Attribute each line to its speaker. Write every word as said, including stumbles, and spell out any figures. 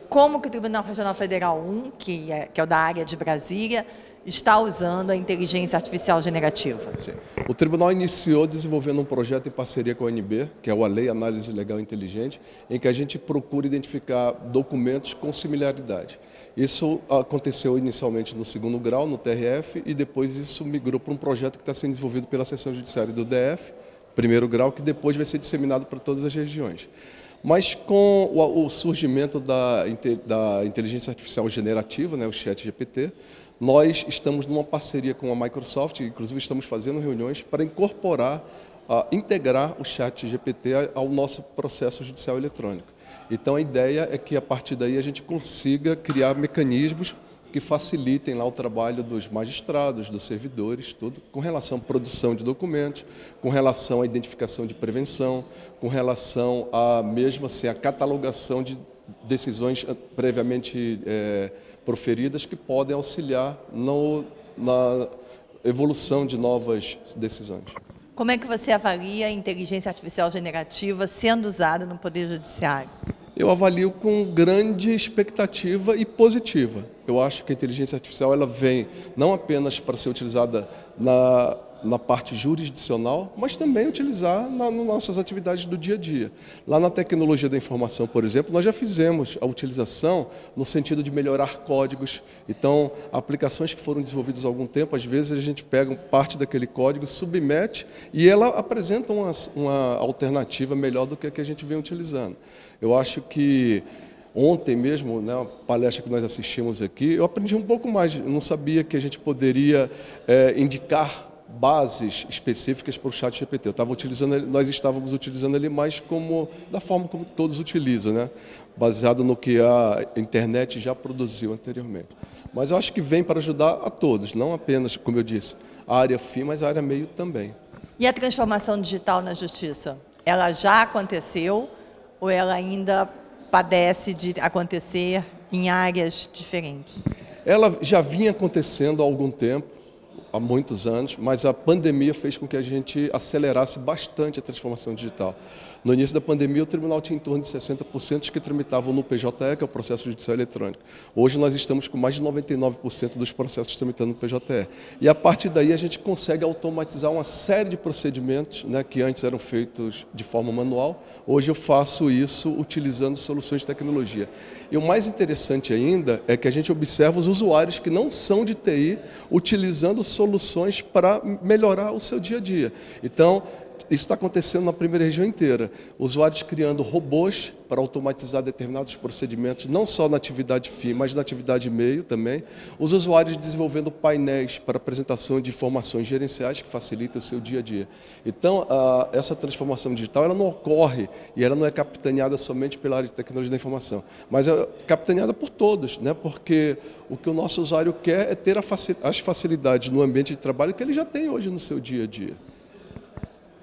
Speaker 1: como que o Tribunal Regional Federal um, que é, que é o da área de Brasília, está usando a inteligência artificial generativa?
Speaker 2: Sim. O tribunal iniciou desenvolvendo um projeto em parceria com a A N B, que é a Lei Análise Legal Inteligente, em que a gente procura identificar documentos com similaridade. Isso aconteceu inicialmente no segundo grau, no T R F, e depois isso migrou para um projeto que está sendo desenvolvido pela Seção Judiciária do D F, primeiro grau, que depois vai ser disseminado para todas as regiões. Mas com o surgimento da, da inteligência artificial generativa, né, o Chat G P T, nós estamos numa parceria com a Microsoft, inclusive estamos fazendo reuniões para incorporar, uh, integrar o Chat G P T ao nosso processo judicial eletrônico. Então a ideia é que a partir daí a gente consiga criar mecanismos que facilitem lá o trabalho dos magistrados, dos servidores, tudo, com relação à produção de documentos, com relação à identificação de prevenção, com relação a mesmo assim a catalogação de decisões previamente é, proferidas que podem auxiliar no, na evolução de novas decisões.
Speaker 1: Como é que você avalia a inteligência artificial generativa sendo usada no Poder Judiciário?
Speaker 2: Eu avalio com grande expectativa e positiva. Eu acho que a inteligência artificial ela vem não apenas para ser utilizada na, na parte jurisdicional, mas também utilizar na, nas nossas atividades do dia a dia. Lá na tecnologia da informação, por exemplo, nós já fizemos a utilização no sentido de melhorar códigos. Então, aplicações que foram desenvolvidas há algum tempo, às vezes a gente pega parte daquele código, submete e ela apresenta uma, uma alternativa melhor do que a que a gente vem utilizando. Eu acho que ontem mesmo, né, a palestra que nós assistimos aqui, eu aprendi um pouco mais. Eu não sabia que a gente poderia é, indicar bases específicas para o Chat G P T. Eu estava utilizando ele, nós estávamos utilizando ele mais como da forma como todos utilizam, né, baseado no que a internet já produziu anteriormente. Mas eu acho que vem para ajudar a todos, não apenas, como eu disse, a área fim, mas a área meio também.
Speaker 1: E a transformação digital na justiça? Ela já aconteceu ou ela ainda padece de acontecer em áreas diferentes?
Speaker 2: Ela já vinha acontecendo há algum tempo, há muitos anos, mas a pandemia fez com que a gente acelerasse bastante a transformação digital. No início da pandemia, o tribunal tinha em torno de sessenta por cento que tramitavam no P J E, que é o processo judicial eletrônico. Hoje nós estamos com mais de noventa e nove por cento dos processos tramitando no P J E. E a partir daí a gente consegue automatizar uma série de procedimentos, né, que antes eram feitos de forma manual. Hoje eu faço isso utilizando soluções de tecnologia. E o mais interessante ainda é que a gente observa os usuários que não são de T I utilizando soluções para melhorar o seu dia a dia. Então, isso está acontecendo na primeira região inteira. Usuários criando robôs para automatizar determinados procedimentos, não só na atividade fim, mas na atividade meio também. Os usuários desenvolvendo painéis para apresentação de informações gerenciais que facilitam o seu dia a dia. Então, a, essa transformação digital ela não ocorre e ela não é capitaneada somente pela área de tecnologia da informação, mas é capitaneada por todos, né? Porque o que o nosso usuário quer é ter a facil, as facilidades no ambiente de trabalho que ele já tem hoje no seu dia a dia.